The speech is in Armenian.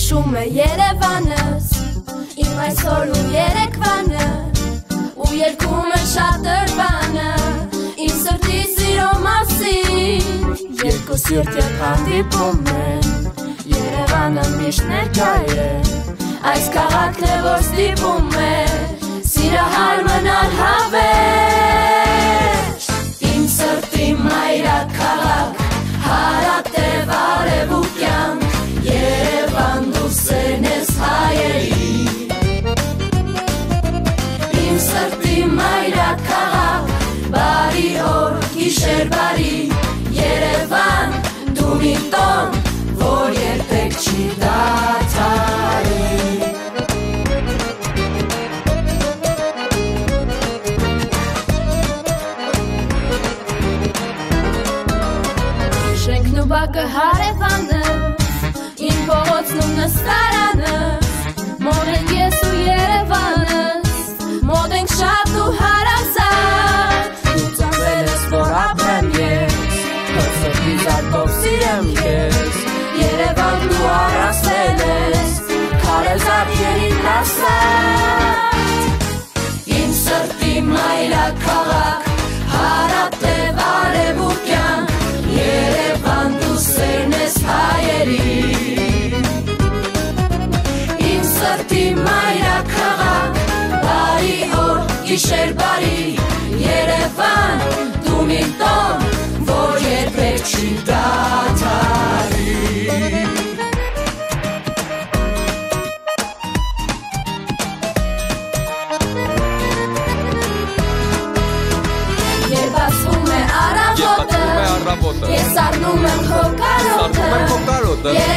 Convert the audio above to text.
Հիշում է Երևանս, իմ այսօր ու երեկվանը, ու երկում են շատ դրվանը, իմ սրտի սիրո մասին, երկու սիրտ երբ հանդիպում են, Երևանը միշտ ներկա է, այս քաղաքն է որ ստիպում է, սիրահար մնալ հավերժ, իմ սրտի մայրաքաղաք, հարատև արևուկյան, Երևան դու սերն ես հայերի, իմ սրտի մայրաքաղաք, բարի օր, գիշեր բարի, Երևան դու մի տոն, որ երբեք չի դադարի։ Շենքն ու բակը հարևանը, իմ փողոցն ու նստարանս, մոտ ենք ես ու Երևանս, մոտ ենք շատ ու հարազատ, դու ծնվել ես որ ապրեմ ես, քո սրտի զարկով սիրեմ ես, Երևան դու առասել ես, քարեզակ երիտասարդ, իմ սրտի մայրաքաղաք, հարատև արևուկյան, Երևան դու սերն ես հայերի, իմ սրտի մայրաքաղաք, բարի օր, գիշեր բարի, Երևան դու մի տոն, որ երբեք չի դադարի։ Երբ ասվում է առավոտը, ես առնում եմ քո կարոտը,